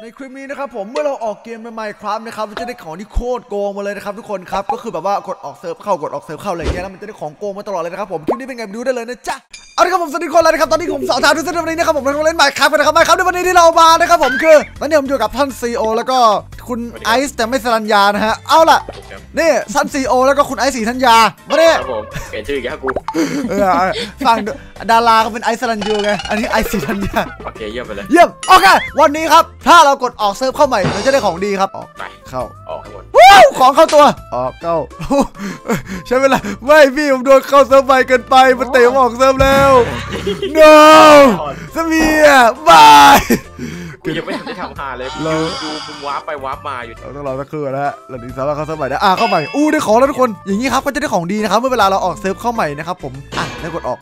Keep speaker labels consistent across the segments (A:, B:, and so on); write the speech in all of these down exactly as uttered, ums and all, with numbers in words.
A: ในคลิปนี้นะครับผมเมื่อเราออกเกมใน Minecraft นะครับมันจะได้ของที่โคตรโกงมาเลยนะครับทุกคนครับก็คือแบบว่ากดออกเซิร์ฟเข้ากดออกเซิร์ฟเข้าอะไรอย่างเงี้ยแล้วมันจะได้ของโกงมาตลอดเลยนะครับผมคลิปนี้เป็นไงไปดูได้เลยนะจ๊ะเอาละครับผมสวัสดีคนเลยนะครับตอนนี้ผมสาวทาวทุกท่านวันนี้นะครับผมเราเล่น Minecraft กันนะครับ Minecraft ในวันนี้ที่เรามานะครับผมคือตอนนี้ผมอยู่กับท่าน ซี อี โอ แล้วก็คุณไอซ์แต่ไม่สรัญญานะฮะเอาล่ะนี่ท่าน ซี อี โอ แล้วก็คุณไอซ์ศรีธัญญามาเนี่ย
B: ครับผมเปลี่ยนชื่อแกกู
A: เออฟังดาราเขาเป็นไอซ์สรัญยูไงอันนี้ไอซ์ศรีธัญญา
B: โอเคเยี่ยมไปเลย
A: เยี่ยมโอเควันนี้ครับถ้าเรากดออกเซิร์ฟเข้าใหม่เราจะได้ของดีครับออก
B: ไป
A: เข้า
B: ออกให้หมด
A: ว้าวของเข้าตัวออกเข้าใช่ไหมล่ะไม่พี่ผมโดนเข้าเซิร์ฟไปเกินไปมันเตะออกเซิร์ฟแล้ว no สมีอ่ะบาย
B: กูยังไม่ทันได้ทำฮาเลยเราดูมึงวาร์ปไปวาร์ปมาอยู่
A: เราต้องรอสักครู่นะฮะเราถึงสามารถเข้าเซิร์ฟใหม่ได้อ่ะเข้าใหม่อู้ได้ของแล้วทุกคนอย่างนี้ครับก็จะได้ของดีนะครับเมื่อเวลาเราออกเซิร์ฟเข้าใหม่นะครับผมอ่ะแล้วกดออก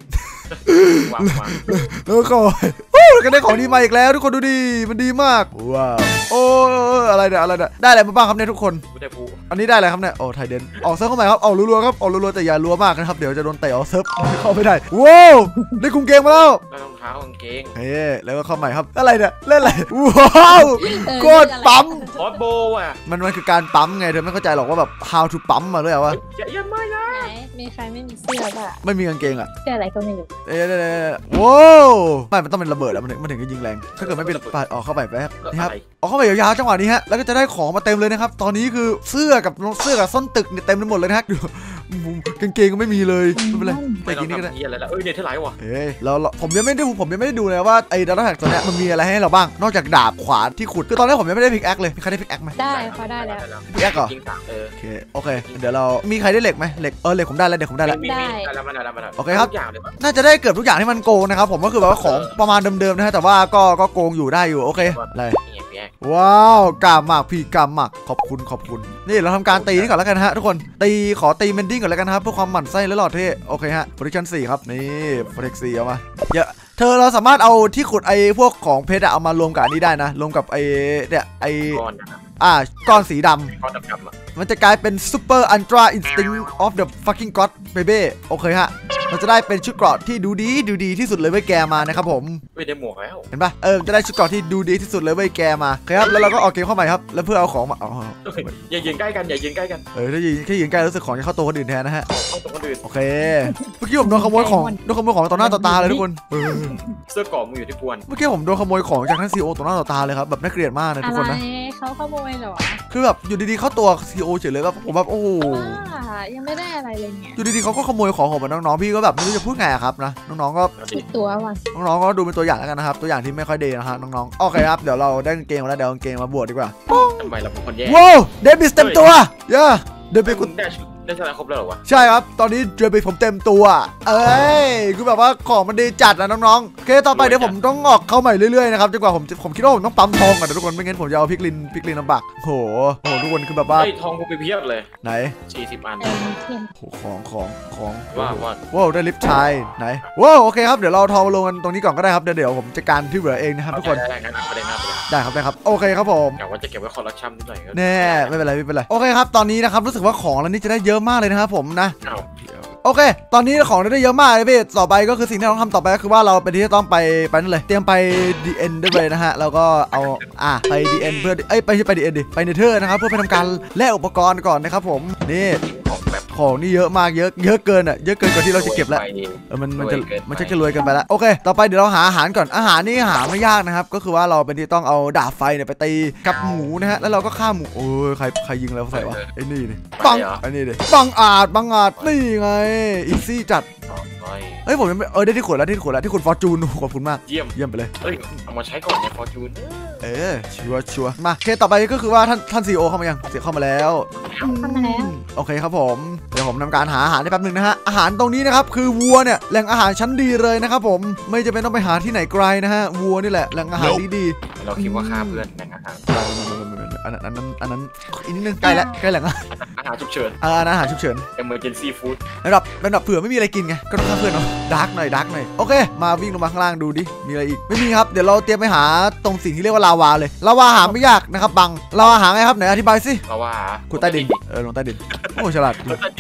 A: แล้วก็ก็ได้ของดีมาอีกแล้วทุกคนดูดิมันดีมากว้าวโอ้อะไรเนี่ยอะไรเนี่ยได้อะไรมาบ้างครับเนี่ยทุกคนอันนี้ได้อะไรครับเนี่ยโอ้ไทยเดนออกเซิร์ฟเข้าใหม่ครับออกรัวๆครับออกรัวๆแต่อย่ารัวมากนะครับเดี๋ยวจะโดนเตะออกเซิร์ฟเข้าไม่ได้ว้าวได้กุงเกงมาแล้ว
B: ได้รองเท้ากางเกง
A: เฮ้แล้วก็เข้าใหม่ครับอะไรเนี่ยเล่นอะไรว้าวโคตรปั๊ม
B: คอสโบอ่ะ
A: มันมันคือการปั๊มไงเธอไม่เข้าใจหรอกว่าแบบ how to ปั๊มมาเลยว่า
B: อย่าอย่าไม่นะ
C: มีใครไม่มีเสื้อป่ะ
A: ไม่มีกางเกงอ่ะ
C: เสื้ออะไรก็ไม่รู้
A: เอ๊ะว้าวไม่มันต้องเป็นระเบิดแล้วมันถึงมันถึงจะยิงแรงถ้าเกิดไม่เป็นปาดออกเข้าไปแป๊บนี่ครับออกเข้าไปยาวๆจังหวะนี้ฮะแล้วก็จะได้ของมาเต็มเลยนะครับตอนนี้คือเสื้อกับเสื้อกับส้นตึกเนี่ยเต็มไปหมดเลยนะฮะดูกางเกงก็ไม่มีเลยไม่เป็นไร
B: ไปกินนี่ก็ได้เอ้ยเนี่ยเท่าไหร่วะ
A: เอ้ยเราผมยังไม่ได้ผมยังไม่ได้ดูเลยว่าไอ้ดาร์กแท็กตัวเนี้ยมันมีอะไรให้เราบ้างนอกจากดาบขวานที่ขุดคือตอนนี้ผมยังไม่ได้พิกแอคเลยมีใครได้พิกแอคไหม
C: ได้เขาได้แล้ว
A: พิกแอคเหรอโอเคโอเคเดี๋ยวเรามีใครได้เหล็กไหมเหล็กเออเหล็กผมได้แล้วเด็กผมได้แล้วโอเคครับน่าจะได้เกือบทุกอย่างที่มันโกงนะครับผมก็คือแบบว่าของประมาณเดิมๆนะฮะแต่ว่าก็ก็โกงอยู่ได้อยู่โอเคอะไรว้าวกล้ามากพี่กล้ามากขอบคุณขอบคุณนี่เราทำการตีนี่ก่อนแล้วกันฮะทุกคนตีขอตีเมนดิ้งก่อนแล้วกันนะครับเพื่อความหมั่นไส้และหล่อเท่โอเคฮะโปรดักชั่นสี่ครับนี่โปรเทคสี่เอามาเยอะเธอเราสามารถเอาที่ขุดไอ้พวกของเพชรเอามารวมกับนี้ได้นะรวมกับไอ้เนี่ยไอ้อ่าก้อนสีดำมันจะกลายเป็น Super Ultra Instinct of the fucking God baby โอเคฮะมันจะได้เป็นชุดเกราะที่ดูดีดูดีที่สุดเลยเว้ยแกมานะครับผม
B: ไม่ได้หมวกแล้ว
A: เห็นปะเออจะได้ชุดเกราะที่ดูดีที่สุดเลยเว้ยแกมาครับแล้วเราก็ออกเกมเข้าใหม่ครับแล้วเพื่อเอาของมา
B: อย่ายืนใกล้กันอย่ายืนใกล้กัน
A: เออถ้ายืนแค่ยืนใกล้รู้สึกของจะเข้าตัวคนอื่นแทนนะฮะ
B: เข้าตัวคนอื่น
A: โอเคเมื่อกี้ผมโดนขโมยของโดนขโมยของต่อหน้าต่อตาเลยทุกคน
B: เสื้อเกราะมึงอยู่ที่กวน
A: เมื่อกี้ผมโดนขโมยของจากท่านซีโอต่อหน้าต่อตาเลยครับแบบน่าเกลียดมากนะทุกคนนะ
C: เขาขโมยเหรอ
A: คือแบบอยู่ดีๆเข้าตัวซีโอเฉยเลยแบบผมแบบโอ้
C: ยังไม่ได้อะไรเลยเนี่ย
A: อยู่ดีๆเขาก็ขโมยของของน้องๆพี่ก็แบบไม่รู้จะพูดไงครับนะน้องๆก็
C: ตัวว่ะ
A: น้องๆก็ดูเป็นตัวอย่างแล้วกันนะครับตัวอย่างที่ไม่ค่อยดีนะฮะน้องๆโอเคครับเดี๋ยวเราได้เกมมาแล้วเดี๋ยวเกมมาบวชดีกว่า
B: ทำไมเราเป็นคนแย่
A: ว้าวเดบิสเต็มตัวเย่เดบิคุณ
B: ได้ชนะครบแล้วเหรอวะ
A: ใช่ครับตอนนี้เดบิผมเต็มตัวเอ้ยคือแบบว่าของมันดีจัดนะน้องๆโอเคต่อไปเดี๋ยวผมต้องออกเข้าใหม่เรื่อยๆนะครับจนกว่าผมผมคิดว่าผมต้องปั๊มทองก่อนนะทุกคนไม่งั้นผมจะเอาพิกลินพิกลินลำบากโหโหทุกคนคือแบบว่า
B: ทองกูไปเพียบเลย
A: ไหน
B: สี่สิบอัน
A: ของของของ
B: ว้าว
A: ว้าวได้ลิฟต์ชายไหนว้าวโอเคครับเดี๋ยวเราทองลงกันตรงนี้ก่อนก็ได้ครับเดี๋ยวเดี๋ยวผมจัดการที่เหลือเองนะครับทุกคน
B: ได้งั้นได้ครับ
A: ได้ครับได้ครับโอเคครับผม
B: กะว่าจะเก็บไว้คอลเลคชั่นนิดหน่อย
A: แน่ไม่เป็นไรไม่เป็นไรโอเคครับตอนนี้นะครับรู้สึกว่าของแล้วนี่จะได้เยอะมากเลยนะครับผมนะโอเคตอนนี้ของได้เยอะมากเลยพี่ต่อไปก็คือสิ่งที่เราต้องทำต่อไปก็คือว่าเราเป็นที่จะต้องไปไปนั่นเลยเตรียมไป ดี เอ็น ได้เลยนะฮะแล้วก็เอาอ่ะไป ดี เอ็น เพื่อเอ้ยไปไป ดี เอ็น ดิไปเนเธอร์นะครับเพื่อไปทำการแลกอุปกรณ์ก่อนนะครับผมนี่ของนี่เยอะมากเยอะเยอะเกินอ่ะเยอะเกินกว่าที่เราจะเก็บแล้วเออมันมันจะมันจะรวยกันไปแล้วโอเคต่อไปเดี๋ยวเราหาอาหารก่อนอาหารนี่หาไม่ยากนะครับก็คือว่าเราเป็นที่ต้องเอาดาบไฟเนี่ยไปตีกับหมูนะฮะแล้วเราก็ฆ่าหมูโอ้ยใครใครยิงเราใส่วะไอ้นี่นี่บังไอ้นี่ดิบังอาจบังอาจนี่ไงอีซี่จัดเฮ้ยผมยังไม่เออได้ที่ขวดแล้วที่ขวดแล้วที่คุณฟอร์จูนขอบคุณมาก
B: เยี่ยม
A: เยี่ยมไปเลย
B: เอ้ยเอามาใช้ก่อนเนี่ยฟอร์จูน
A: เออชัวร์ชัวร์มาเคต่อไปก็คือว่าท่านท่านซีโอเข้ามายังเสียเข้ามาแล้ว
C: เข้ามาแล้ว
A: โอเคครับผมเดี๋ยวผมทำการหาอาหารได้แป๊บนึงนะฮะอาหารตรงนี้นะครับคือวัวเนี่ยแหล่งอาหารชั้นดีเลยนะครับผมไม่จำเป็นต้องไปหาที่ไหนไกลนะฮะวัวนี่แหละแหล่งอาหารดีดี
B: เราคิดว่าฆ่าเพื่อนแหล่งอาหาร
A: อันนั้นอันนั้นอันนั้นอีกนิดนึงใกล้แล้วใกล้แหล่ง
B: อาหารฉุกเฉิน
A: อาหารฉุกเฉิน
B: emergency food
A: ระดับระดับเผื่อไม่มีอะไรกินไงก็ต้องฆ่าเพื่อนเนาะดาร์กหน่อยดาร์กหน่อยโอเคมาวิ่งลงมาข้างล่างดูดิมีอะไรอีกไม่มีครับเดี๋ยวเราเตรียมไปหาตรงสิ่งที่เรียกว่าลาวาเลยลาวาหาไม่ยากนะครับบังลาวาหาไงครับไหนอธิบายสิ
B: ลาวา
A: ขุดใต้ดินเออลงใต้ดินโอ้ฉลาด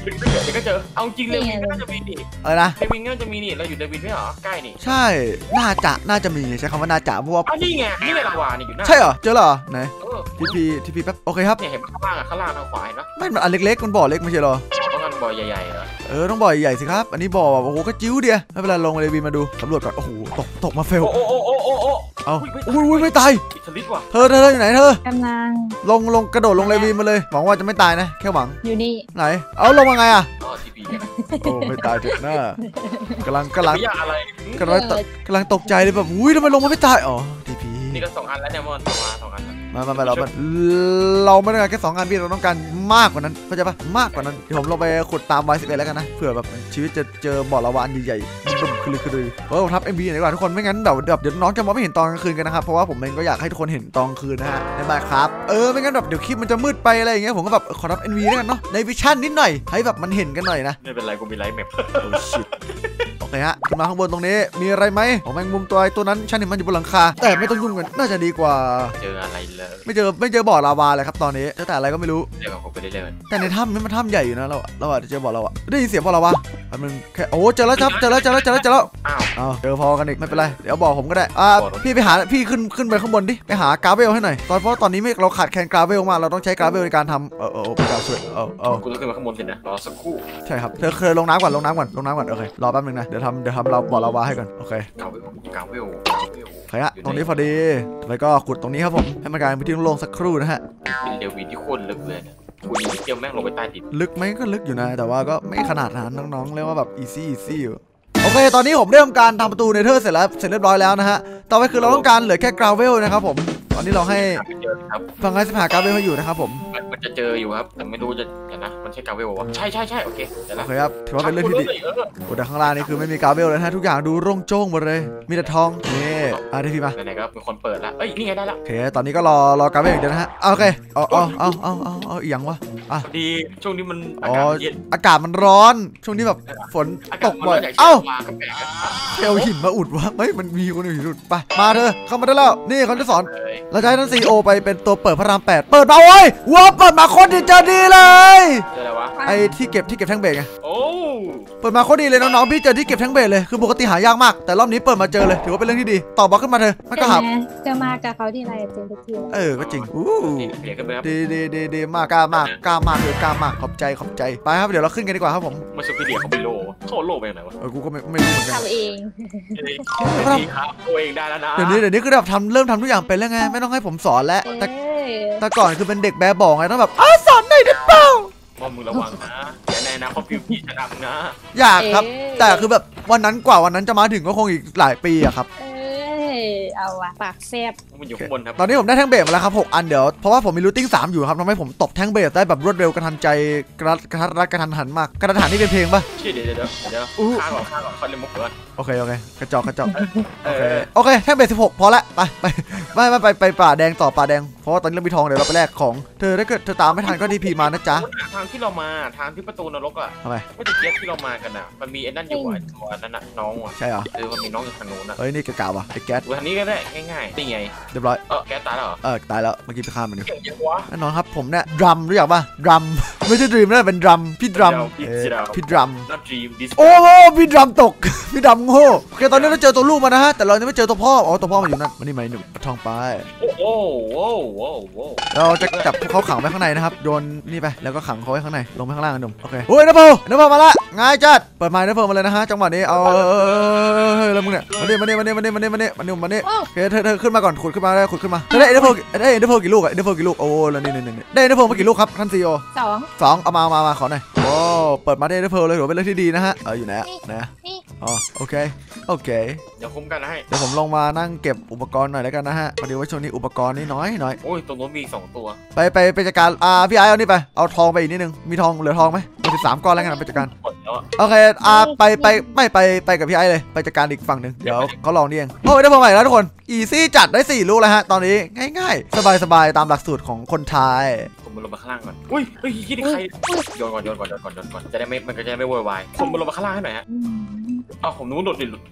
B: เดี๋ยวก็เจอเอาจริงเลยวินก็น่าจะมีนี่
A: อะไรนะ
B: ในวินก็จะมีนี่เราอยู่ในวินไม่เหรอใกล้นี่
A: ใช่น่าจะน่าจะมีใช้คำว่าน่าจะเพราะว่า
B: อ้าวนี่ไงนี่ไงลาวานี่อยู่หน้า
A: ใช่เหรอเจอเหรอไหน
B: เออ
A: ทีพีทีพีแป๊บโอเคครับ
B: เนี่ยเห็นข้างล่างอ่ะข้างล่างทางขวาเห็นปะ
A: ไม่มันอันเล็กๆมันบ่อเล็กไม่ใช่เหรอ
B: ต้องกันบ่อใหญ่ๆเหรอ
A: เออต้องบ่อใหญ่สิครับอันนี้บ่อแบบโอ้โหก็จิ้วเดียวไม่เป็นไรลงมาเลยวีมาดูสำรวจก่อนโอ้โหตกตกมาเฟล
B: โอ้โอ้โอ้โอ้โอ้
A: เอาอุ้ยอุ้ยไม่ตาย
B: อิทลิสว่ะ
A: เธอเธอเธออยู่ไหนเธอก
C: ำลัง
A: ลงลงกระโดดลงเลยวีมาเลยหวังว่าจะไม่ตายนะแค่หวัง
C: อยู่นี่
A: ไหนเอาลงมาไงอ่ะ
B: อ๋อทีพีเนี่ย
A: โอ้ไม่ตายเถอะหน้ากำลังกำลัง
B: ไม่ยากอะไร
A: กำลังตกกำลังตกใจเลยแบบอุ้ยทำไมลงมาไม่ตายอ๋อทีพี
B: นี่ก็สองอันแล้วเนี่ยมอนสองอันสองอันแล้ว
A: มามามาเรามันเราไม่ต้องการแค่สองงานพี่เราต้องการมากกว่านั้นเข้าใจปะมากกว่านั้นเดี๋ยวผมลงไปขุดตามไวสิบเอ็ดแล้วกันนะเผื่อแบบชีวิตจะเจอบ่อละวานใหญ่ๆดุ่มคือคือเลยเออผมทับเอ็มบีหน่อยดีกว่าทุกคนไม่งั้นแบบแบบเดี๋ยวน้องจะมองไม่เห็นตอนกลางคืนกันนะครับเพราะว่าผมเองก็อยากให้ทุกคนเห็นตอนกลางคืนนะฮะในบายครับเออไม่งั้นแบบเดี๋ยวคลิปมันจะมืดไปอะไรอย่างเงี้ยผมก็แบบขอทับเอ็มบีแล้วกันเนาะในวิชั่นนิดหน่อยให้แบบมันเห็นกันหน่อยนะ
B: ไม่เป็นไรกูมีไลท์แมป
A: โอ้ชิตโอเคฮะขึ้นมาข้างบนตรงนี้มีอะไรไหมของแมงมุมตัวไอ้ตัวนั้นฉันเห็นมันอยู่บนหลังคาแต่ไม่ต้องยุ่งกันน่าจะดีกว่า
B: เจออะไรเลย
A: ไม่เจอไม่เจอบ่อลาวาเลยครับตอนนี้เจอแต่อะไรก็ไม่รู้
B: เดี๋ยวผมไปเรื่อย
A: แต่ในถ้ำนี่มันถ้ำใหญ่อยู่นะเราเราอาจจะเจอบ่อเราอะได้ยินเสียงบ่อเราวะมันแค่โอ้เจอแล้วครับเจอแล้วเจอแล้วเจอแล้วเจอแล้ว
B: ๆอ้าว
A: เอาเจอพอกันอีกไม่เป็นไรเดี๋ยวบอกผมก็ได้อ่า
B: บอก
A: พี่ไปหาพี่ขึ้นขึ้นไปข้างบนดิไปหากราเวลให้หน่อยตอนเพราะตอนนี้ไม่เราขาดแคลนกราเวลมากเราต้องใช้กราเวลในการทำเออเออเป็นการช่วยเออเออ
B: กูต้องขึ้นมาข้างบนสินะรอสักครู่
A: ใช่ครับเธอเคยลงน้ำก่อนลงน้ำก่อนลงน้ำก่อนโอเครอแป๊บนึงนะเดี๋ยวทำเดี๋ยวทำเราบ่อลาวาให้ก่อนโอเค
B: กาวเวลกาวเวลกาวเวล
A: โอเคฮะตรงนี้พอดีแล้วก็ขุดตรงนี้ครับผมให้มันกลายเป็นที่โล่งๆสักครู่นะฮะ
B: เป็นเดวิดที่โคตรลึกเลยเนี่ยกูยิงนิดเดียวแม่งลงไปใต้ดิน
A: ลึกไหมก็ลึกอยู่นะแต่ว่าก็ไม่ขนาดนั้นน้องๆเรียกว่าแบบอีซี่อีซี่อยู่โอเคตอนนี้ผมเริ่มการทำประตูเนเธอร์เสร็จแล้วเสร็จเรียบร้อยแล้วนะฮะต่อไปคือเราต้องการเหลือแค่กราเวลนะครับผมตอนนี้เราให้
B: หาไม่เจอครับ
A: ฟังไงสิหากราเวลมาอยู่นะครับผม
B: มันจะเจออยู่ครับแต่ไม่รู้จะเดี๋ยวนะมันใช่กาวเวลวะใช่ใช่ใช่โอเคเดี๋ยว
A: โอ
B: ละ
A: เคครับถือว่าเป็นเรื่องที่ดี
B: เออ
A: โอ้แต่ข้างล่างนี่คือไม่มีกราเวลเลยนะฮะทุกอย่างดูโร่งโจ้งหมดเลยมีแต่ทองนี่อ่ะที่พี่มา
B: ไหนๆก็เป็นคนเปิดละเอ้ยนี่ไงได้ละ
A: โอเคตอนนี้ก็รอรอกราเวลอย่างเดียวนะฮะเอาโอเคเอาเอาเอาเอาเอาเอาอีกอย่างวะอ่ะ
B: พอดีช่วงนี้มันอา
A: อ๋อก
B: าศเย็น
A: อากาศมันร้อนช่วงนี้แบบฝน
B: อา
A: ต
B: กาศ
A: ก
B: มัน
A: บ่อย
B: อยาก
A: เอ้า
B: มาก็แปลกอะ
A: เทลหินมาอุดวะไม่มันมีคนหินอุดไปมาเธอเข้ามาได้แล้วนี่เขาจะสอน
B: เลย
A: เราจะให้ท่านซีโอไปเป็นตัวเปิดพระรามแปดเปิดมาโอ้ยว้าวเปิดมาโคตรดีเจอดีเลย
B: เจออะไรวะ
A: ไอ้ที่เก็บที่เก็บแท่งเบรกไง
B: โอ้
A: เปิดมาโคตรดีเลยน้องๆพี่เจอที่เก็บแท่งเบรกเลยคือปกติหายากมากแต่รอบนี้เปิดมาเจอเลยถือว่าเป็นเรื่องที่ดีต่อบล็อกขึ้นมาเธอมันก็หับ
C: จะมากับเขาที่ไรเจอทุกที
A: เออก็จริงอู้
B: เปลี่ยนกันไปครับ
A: ดีดีดีดีมากกล้ามากกล้ามากเลยกล้ามากขอบใจขอบใจไปครับเดี๋ยวเราขึ้นกันดีกว่าครับผม
B: มาสุพีเดียเขาไปโลเขาโลไปยังไงวะ
A: เออกูก็ไม่ไม่รู้เหมือนกัน
C: ทำเอง
B: ดีครับตัวเองได้แล้วนะ
A: เดี๋ยวนี้เดี๋ยวนี้คือแบบทำเริ่มทำทุกอย่างเป็นแล้วไงไม่ต้องให้ผมสอนแล้วแต่
C: เอ้ย
A: แต่ก่อนคือเป็นเด็กแบบบอกไงต้องแบบอ้าสอนหน่อยได้เปล่า
B: มองมึงระวังนะอย่าในอนาคตพิวพี่ชนะมึงนะ
A: อยากครับ แต่คือแบบวันนั้นกว่าวันนั้นจะมาถึงก็คงอีกหลายปีอะครับ
C: เอ้ยเอาว่ะปากแซบ
B: มันอยู่ข้างบนครับ
A: ตอนนี้ผมได้แท่งเบรกมาแล้วครับหกอันเดี๋ยวเพราะว่าผมมีรูทติ้งสามอยู่ครับทำให้ผมตบแท่งเบรกได้แบบรวดเร็วกระทันใจกระกระทัดรัดกระทันหันมากกระทันหันนี่เป็นเพลงปะ
B: เชี่ยเดี๋ยวเดี๋ยวเดี๋ยวเดี๋ยว
A: อู้
B: ฆ่าก่อนฆ่าก่อนเขาเล่นมุกก่อน
A: โอเคโอเคกระจอกกระจอก
B: เอ
A: โอเค
B: อ
A: โอเคแท่งเบรกสิบหกพอละไปไปไม่ไม่ไปไปป่าแดงต่อป่าแดงเพราะว่าตอนนี้เรามีทองเดี๋ยวเราไปแลกของเธอถ้าเกิดเธอตามไม่ทันก็ดีพีมานะจ๊ะ
B: ทางที่เรามาทางที่ประตูนรกอ่ะ
A: ทำไม
B: ไม่ตะเกียบที่เรามากันอ่ะมันมีไอ้นั่นอยู่อ่ะตัวนั่นน่ะน้องอ่ะ
A: ใช่เหรอ
B: เออมันมีน้องอยู่ทางนู้นอ่ะ
A: เฮ้ยนี่กะกาวะไอ้แก๊ส
B: ดูทางนี้ก็ได้ง่ายๆนี่ไง
A: เรียบร้อย
B: เออแกตายแล้วเหรอ
A: เออตายแล้วเมื่อกี้ไปฆ่ามันอยู่
B: เก่งยังวะ
A: แน่นอนครับผมเนี่ยดรัมรู้จักป่ะดรัมไม่ใช่ดรีมนะเป็นดรัมพี่ดรัม
B: พี่
A: เออ
B: ดรัม
A: พี่ดรัม
B: not dream this
A: โอ้โหพี่ดรัมตก พี่ดรัมโง่โอเคตอนนี้เราเจอตัวลูกมานะฮะแต่เรายังไม่เจอตัวพ่ออ๋อตัวพ่อมันอยู่นั่นมานี่มาหนุ่มปะทองไป
B: โอ้โหโอ้โหโอ้โห
A: เราจะจับพวกเขาขังไว้ข้างในนะครับโยนนี่ไปแล้วก็ขังเขาไว้ข้างในลงไปข้างล่างกันหนุ่มโอเคโอ้ยนภพนภพมาละง่ายจัดเปิดไมค์นภพมาเลยนะฮะจังหวะนี้เอาเฮ้ยแล้วมึงเนี่ยมาเนี่ยมาเนี่ยมาเนี่ยมาเนี่ยมาเนี่ยมาเนี่ยมาเนี่ยมาเนี่ยโอเคเธอเธอขึ้นมาก่อนขุดขึ้นมาได้ขุดขึ้นมาเธอได้นภพได้นภพกี่ลูกอะนภพกี่ลูกโอ้แล้วนี่นี่นี่ได้นภพมากี่ลูกครับท่านซีโอ
C: สอง
A: สองเอามามามาขอหน่อยโอ้เปิดมาได้นภพเลยถือว่าเป็นเรื่องที่ดีนะฮะเอออยู่ไหนอะนะ
C: นี่
A: อ๋อโอเคโอเค
B: เดี๋ยวคุ้มกันให้
A: เดี๋ยวผมลงมานั่งเก็บอุปกรณ์หน่อยแล้วกันนะฮะพอดีว่าช่วงนี้อุปกรณ์นี่น้อยน้อย
B: โอ้ยตรงนู้นมีสองตัว
A: ไปไปไปจัดการอ่าพี่ไอเอานี่ไปเอาทองไปอีกนิดนึงมีทองเหลือทองไหมมีสิบสามก้อนแล้วกันไปจัดการ
B: หมดแล้วอะ
A: โอเคอ่าไปไปไม่ไปไปกับพี่ไอเลยไปจัดการอีกฝั่งหนึ่งเดี๋ยวเขาลองนี่เองโอ้ยได้พอใหม่แล้วทุกคนอีซี่จัดได้สี่ลูกแล้วฮะตอนนี้ง่ายๆ สบายๆตามหลักสูตรของคนไทย
B: ผมมาลงมาข้างล่างก่อนอุ้ยเฮ้ยคิดดิใครโยนก่อนโยนก่อนโยนก่อนโยนก่อนจะได้ไม่มันก็จะได้ไม่โวยวายผมมาลงมาข้างล่างให้หน่อยฮะ
C: อืม
B: อ้าวผมนู้นโดดดิหลุดอะไรอะ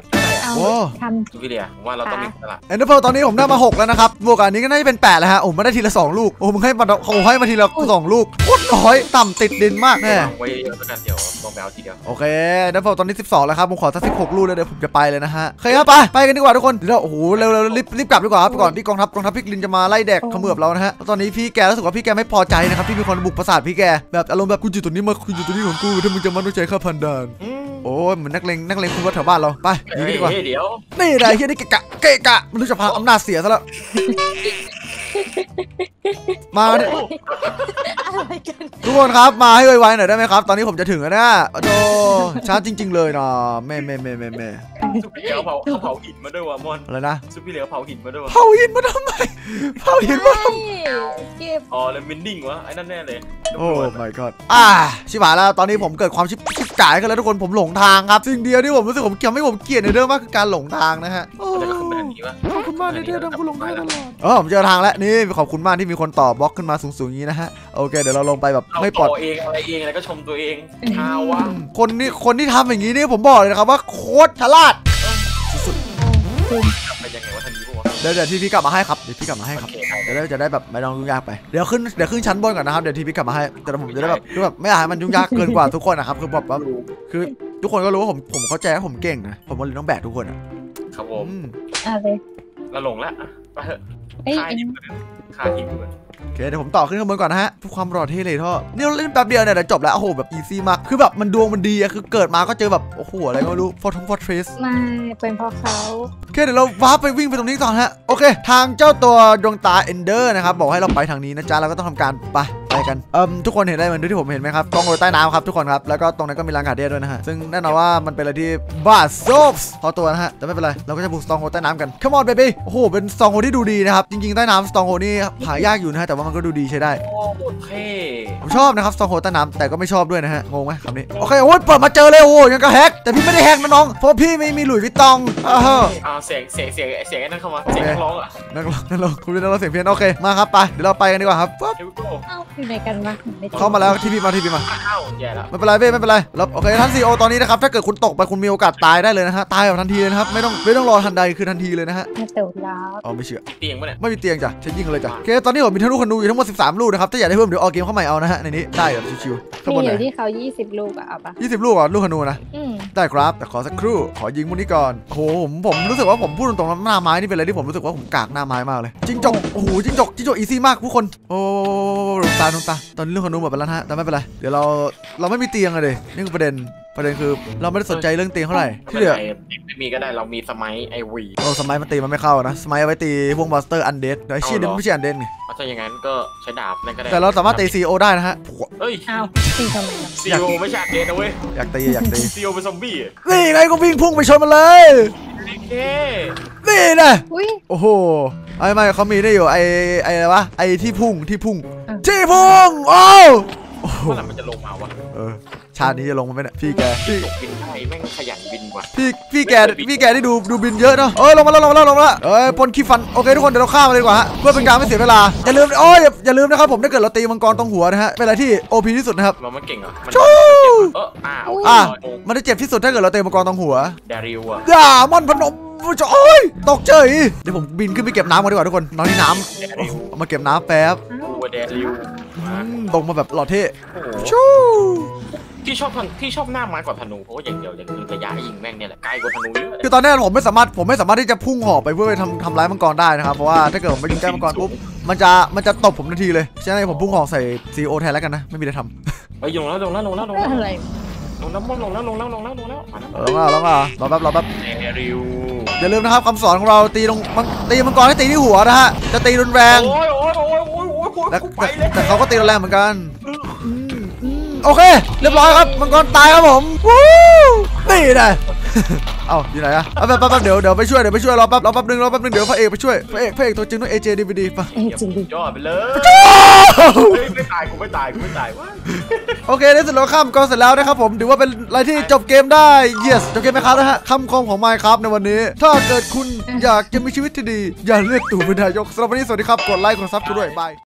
C: เอา
A: โอ้
C: ท
B: สุพิเลียผมว่าเราต้องมีตลาด
A: เอ็นเดอร์เพลตอนนี้ผมได้มาหกแล้วนะครับบวกกับอันนี้ก็น่าจะเป็นแปดแล้วฮะโอ้มาได้ทีละสองลูกโอ้มึงให้มาโอ้ให้มาทีละสองลูกโคตรน้อยต่ำติดดินมากแน่
B: วางไว้เยอะแล้วกันเดี๋ยวลงไปเอาทีเดียว
A: โอเคเอ็นเดอร์เพลตอนนี้สิบสองแล้วครับผมขอสักสิบหกลูกเลยเดี๋ยวผมจะไปเลยนะฮะโอเคครับไปไปกันดีกว่าทุกคนเดี๋ยวโอ้โหเร็วเร็วรีบรีบกลับดีกว่าครับก่อนที่กองทัพกองทัพพี่ลินจะมาไล่แดกเขมือบเรานะฮะตอนนี้พี่แกรู้สึกว่าพี่แกไม่พอใจนะครับพี่มีคนบุกปราสาทพี่แกแบบอารมณ์แบบกูอยู่ตรงนี้มากูอยู่ตรงนี้ของกูถ้ามึงจะมาต้องใช้ค่าพันดาน
B: อืม
A: โอ้ยเหมือนนักเลงนักเลงคุณวัดแถวบ้านเราไปหนี
B: เฮ้
A: กันดีกว่า
B: ยเดี๋ยว
A: นี่ไอ้เฮียนี่เกะกะเกะกะมันรู้จะพาอำนาจเสียซะแล้วมาเนี่ย
C: ำอะไรกัน
A: ทุกคนครับมาให้ไวๆหน่อยได้ไหมครับตอนนี้ผมจะถึงแล้วนะโอ้โหช้าจริง ๆเลยนะแม่แม่แม่แม่แม่
B: สุพิเลียเผาเขาเผาหินมาด้วยว่ะมอน
A: อะไรนะ
B: สุพิเลียเผาหินมาด้วยว่ะ
A: เผาหินมาทำไมเผาหินมาทำไม
C: เก็บ
B: อ๋อแล้วมินดิ้งวะไอ้นั่นแน่เลย
A: โอ้ my god อ่าชิบหายแล้วตอนนี้ผมเกิดความชิบชิบจ่ายกันแล้วทุกคนผมหลงทางครับสิ่งเดียวที่ผมรู้สึกผมเกลียดไม่ผมเกลียดในเรื่องมากคือการหลงทางนะฮะโอ้
B: แต่ก็ขึ้นไปทางนี้วะ
A: ขอบคุณมากในเรื่องทำคุณหลงทางตลอดเออผมเจอทางแล้วนี่ขอบคุณมากที่มีคนต่อบล็อกขึ้นมาสูงๆอย่างนี้นะฮะโอเคเดี๋ยวเราลงไปแบบ
B: เรา
A: ไม่ปลอด
B: ต่อเองอะไรเองอะไรก็ชมตัวเองชาวะ
A: คนนี้คนที่ทำอย่างนี้นี่ผมบอกเลยนะครับว่าโคตรฉลาดสุด
B: กลับไปยังไงวะทางนี้ปะวะ
A: ๆเดี๋ยวเดี๋ยวที่พี่กลับมาให้ครับเดี๋ยวพี่กลับมาให้ครับ
B: โอเค
A: เดี๋ยวจะได้แบบไม่ต้องยุ่งยากไปเดี๋ยวขึ้นเดี๋ยวขึ้นชั้นบนก่อนนะครับเดี๋ยวที่พี่กลับมาให้แต่ผมจะได้แบบคือแบบไม่อยากให้มันยุ่งยากเกินกว่าทุกคนนะครับคือแบบว่าคือทุกคนก็รู้ว่าผมผมเข้าใจว่าผมเก่งนะผมก็เลยต้องแบกทุกคนอ่ะ
B: ครับผม
A: อืม
C: อะไร
B: เราหลงแล้วอะไปเถอะ
C: เอ้ย
B: ค่าหินค่าหินเลย
A: โอเคเดี๋ยวผมต่อขึ้นข้างบนก่อนนะฮะเพื่อความรอดที่เลยท่อนี่เราเล่นแป๊บเดียวเนี่ยเดี๋ยวจบแล้วโอ้โหแบบอีซี่มากคือแบบมันดวงมันดีอะคือเกิดมาก็เจอแบบโอ้โหอะไรก็ไม่รู้ฟอร์ทงฟอร์เทรส
C: มาเป็นเพราะเขา
A: โอเคเดี๋ยวเราวาร์ปไปวิ่งไปตรงนี้ต่อฮะโอเคทางเจ้าตัวดวงตาเอนเดอร์นะครับบอกให้เราไปทางนี้นะจ๊ะเราก็ต้องทำการไปไปกันเอ่มทุกคนเห็นได้เหมือนที่ผมเห็นไหมครับกล้องโรยใต้น้ำครับทุกคนครับแล้วก็ตรงนั้นก็มีร้านคาเดียด้วยนะฮะซึ่งแน่นอนว่ามันเป็นอะไรที่บ้าโซฟส์พอตัวนะฮะแต่ไม่เป็นไรเราก็จะบุกสตองโฮใต้น้ำกัน Come on baby โอ้โหเป็นสตองโฮที่ดูดีนะครับจริงๆใต้น้ำสตองโฮนี่หายากอยู่นะฮะแต่ว่ามันก็ดูดีใช้ได้
B: โอ้โหเท่
A: ผมชอบนะครับสตองโฮใต้น้ำแต่ก็ไม่ชอบด้วยนะฮะงงไหมคำนี้โอเคโอ้ยเปิดมาเจอเลยโอ้โหยังก็แฮกแต่พี่ไม่ได้แฮกนะน้องเพราะพี่ไม่มีหลุยส์วิตตองอ้าว
B: อ่าเสียงเสียงเสียงเสียงไอ้นั่นเข้ามาเสียงนักร้องอ่ะ
A: นักร้องนักร้องคุณเป็นนักร้องเสียงเพี้ยนโอเคมาครับไปเดี๋ยวเราไปกันดีกว่าครับปั๊บ
B: เฮ้ยโก้
C: เอ้าอยู่ไหนกันวะไม่จอ
A: เข้ามาแล้วที่พี่มาที่พี่มา
B: อ้าวแย่แล้ว
A: ไม่เป็นไรพี่ไม่เป็นไรแล้วโอเคท่านซีโอตอนนี้นะครับถ้าเกิดคุณตกไปคุณมีโอกาสตายได้เลยนะฮะตายแบบทันทีเลยนะครับไม่ต้องไม่ต้องรอทันใดคือทันทีเลยนะฮะ
C: มาเติมแล้ว
A: อ๋อไม่เชื่อ
B: เตียงปะเนี่ย
A: ไม่มีเตียงจ้ะฉันยิงเลยจ้ะโอเคตอนนี้ผมมีธนูขนูอยู่ทั้งหมดสิบสามลูกนะครับถ้าอยากได้เพิ่มเดี๋ยวออกเกมเข้าใหม่เอานะฮะในนี้ได้แบบชิวๆข้างบ
C: มี
A: น
C: อ
A: ไหน
C: ยู่ที่เขายี่สิบลูกอะเอาปะ
A: ยี่สิบลูกอ่ะลูกขนูนะ
C: อืม
A: ได้ครับแต่ขอสักครู่ขอยิงพวกนี้ก่อนโอ้โหผมผมรู้สึกว่าผมพูดตรงๆหน้าไม้นี่เป็นอะไรที่ผมรู้สึกว่าผมกากหน้าไม้มากเลยจิ้งจกโอ้โหจิ้งจกจิ้งจกอีซี่มากทุกคนโอ้ดวงตาดวงตาตอนนี้ลูกขนูหมดไปแล้วนะฮะแต่ไม่เป็นไรเดี๋ยวเราเราไม่มีเตียงเลยนี่คือประเด็นประเด็นคือเราไม่ได้สนใจเรื่องเตียงเท่าไหร่ที่เหลือ
B: ไม่มีก็ได้เรามีสมัยไอวี
A: โอ้สมัยมันตีมันไม่เข้านะสมัยเอาไว้ตีพวกมอนสเตอร์อันเดดแต่ไอ้เชี่ยนี่มันไม่ใช่อันเดดนี่
B: ถ้าอย่างนั้นก็ใช้ดาบนั่นก็ได้
A: แต่เราสามารถตีซีโอได้นะฮะ
B: เฮ้ย
C: เอาตีทำไมอะ
B: ซีโอไม่ใช่เดนนะเว้ย
A: อยากตีอยากตี
B: ซีโอเป็นซอมบี้
A: นี่ไงก็วิ่งพุ่งไปชนมันเลย
B: โอเค
A: นี่นะ
C: อุ้ย
A: โอ้โหไอ้ไม่เขามีได้อยู่ไอ้ไอ้อะไรวะไอ้ที่พุ่งที่พุ่ง
C: อ่ะ
A: ที่พุ่งโอ้โอ้โห
B: เมื่อไหร่มันจะลงมาวะ
A: เออชาตินี้จะลงมาไหมเนี่ยพี่แกพี่
B: ตกบินได้แม่งขยันบินว่ะ
A: พี่พี่แกพี่แกที่ดูดูบินเยอะเนาะเอ้ยลงมาแล้วลงมาแล้วลงมาแล้วเอ้ยพ่นขี้ฟันโอเคทุกคนเดี๋ยวเราฆ่ามันเลยดีกว่าฮะเพื่อเป็นการไม่เสียเวลาอย่าลืมโอ้ยอย่าอย่าลืมนะครับผมถ้าเกิดเราตีมังกรตรงหัวนะฮะเป็นอะไรที่ โอ พี ที่สุดนะครับ
B: มันมันเก่งเหรอมัน
A: ชู้
B: เอออ้าว
A: อ่ะมันจะเจ็บที่สุดถ้าเกิดเราตีมังกรตรงหัว
B: เดริวอ่ะ
A: อย่ามอนพนมโอ้ยตกเฉยเดี๋ยวผมบินขึ้นไปเก็บน้ำกันดีกว่าทุกคนนอนที่น้
B: เดริว
A: ำเอามาเก็บน้ำแป๊บ
B: กูเดริว
A: อืมลงมาแบบหล่อเท่
B: โอ้โห
A: ชู้
B: พี่ชอบธนพี่ชอบหน้าไม้กว่าธนูเพราะว่าอย่างเดียวอย่างคือระยะยิงแม่งเนี่ยแหละไกลกว่าธนูเยอะ
A: คือตอนนี้ผมไม่สามารถผมไม่สามารถที่จะพุ่งหอบไปเพื่อไปทำทำร้ายมังกรได้นะครับเพราะว่าถ้าเกิดผมไปยิงใกล้มังกรปุ๊บมันจะมันจะตบผมทันทีเลยฉะนั้นผมพุ่งหอกใส่ซีโอแทนแล้วกันนะไม่มีอะไรท
B: เฮ้ยลงแล้วลงแล้วลงแล้วลงแล้ว
C: อะไร
B: ลงแล้วลงแล้วลงแล้วลงแล้วลงแล้วมาแล้ว
A: ำเออลงมาลงมารอแป๊บรอแป๊บ
B: เดริว
A: อย่าลืมนะครับคำสอนของเราตีลงมังตีมังกรให้ตีที่หัวนะฮะจะตีรุนแรง
B: โอ้ยโอ้ยโอ้ยโอ้ยโอ้ยโอ้ย
A: แต่
B: กูไป
A: แต่
B: เลย
A: แต่เขาก็ตีรุนแรงเหมือนกันอืมอืมโอเคเรียบร้อยครับมังกรตายครับผมวู้นี่นะเอ้าอยู่ไหนอะเอาแป๊บแป๊บแป๊บเดี๋ยวเดี๋ยวไปช่วยเดี๋ยวไปช่วยรอแป๊บรอแป๊บนึงรอแป๊บนึงเดี๋ยวพระเอกไปช่วยพระเอกพระเอกตัวจริงด้วย เอ เจ ดี วี ดี ป่ะ
C: เอ้ยจริงดิ
B: ยอดไปเลยเฮ้ยไม่ตายกูไม่ตายกูไม่ตายว้า
A: โอเคได้เสร็จแล้วข้ามก็เสร็จแล้วนะครับผมถือว่าเป็นอะไรที่จบเกมได้ yes จบเกมไหมครับนะฮะคำคมของ Minecraft ในวันนี้ ถ้าเกิดคุณอยากจะมีชีวิตที่ดี อย่าเลือกตู่เป็นนายกสำหรับวันนี้สวัสดีครับกดไลค์กดซับกูด้วยบาย